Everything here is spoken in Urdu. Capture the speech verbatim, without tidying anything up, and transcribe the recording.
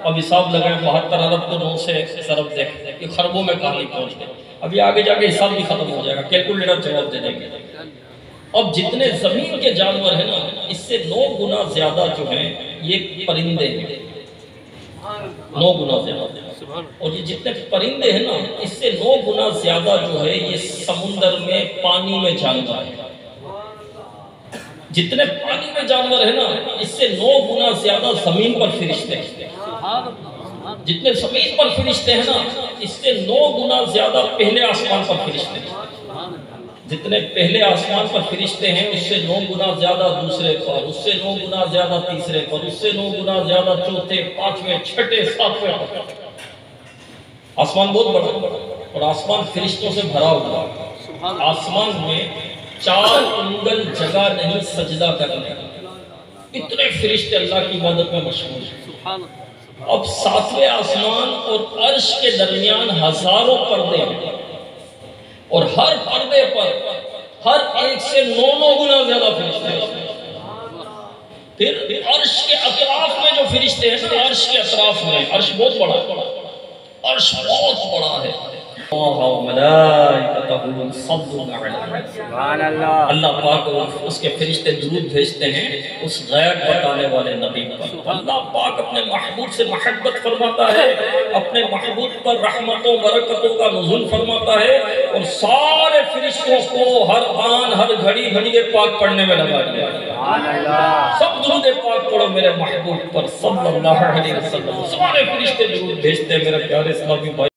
اب حساب لگائیں بہتر ارب کو نو سے ضرب دیکھ کہ خربوں میں کہانی پہنچ گئے. ابھی آگے جا کے حساب بھی ختم ہو جائے گا, کیلکولیٹر جواب دے دیں گے. اب جتنے زمین کے جانور ہیں نا اس سے نو گنا زیادہ جو ہیں یہ پرندے ہیں, نو گنا زیادہ. اور یہ جتنے پرندے ہیں نا اس سے نو گنا زیادہ جو ہے یہ سمندر میں پانی میں جانور ہیں. جتنے پانی میں جانور ہیں نا اس سے نو گنا زیادہ زمین پر فرشتے ہیں. جتنے زمین پر فرشتے ہیں نا اس سے نو گنا زیادہ پہلے آسمان پر فرشتے ہیں. جتنے پہلے آسمان پر فرشتے ہیں اس سے نو گنا زیادہ دوسرے پر, اس سے نو گنا زیادہ تیسرے پر, اس سے نو گنا زیادہ چوتھے, پانچویں, چھٹے, ساتویں پر. آسمان بہت بڑا اور آسمان فرشتوں سے بھرا ہوا. آسمان میں چار انگل جگہ نہیں سجدہ کرنے, اتنے فرشتے اللہ کی عبادت میں مشغول ہیں. اب ساتویں آسمان اور عرش کے درمیان ہزاروں پردے ہیں اور ہر پردے پر ہر ایک سے نو نو گنا زیادہ فرشتے ہیں. پھر عرش کے اطراف میں جو فرشتے ہیں نا عرش کے اطراف میں, عرش بہت بڑا ہے, عرش بہت بڑا ہے. اللہ پاک اس کے فرشتے درود بھیجتے ہیں اس غیب بتانے والے نبی پر. اللہ پاک اپنے محبوب سے محبت فرماتا ہے, اپنے محبوب پر رحمتوں برکتوں کا نزول فرماتا ہے اور سارے فرشتوں کو ہر آن ہر گھڑی گھڑی پاک پڑھنے میں لگا دیا. سب درود پاک پڑھو میرے محبوب پر صلی اللہ علیہ وسلم. سارے فرشتے درود بھیجتے ہیں میرے پیارے صحابی بھائی.